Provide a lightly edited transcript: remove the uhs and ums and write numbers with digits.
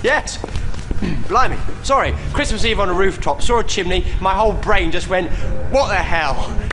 Yes. Blimey. Sorry. Christmas Eve on a rooftop, saw a chimney, my whole brain just went, what the hell?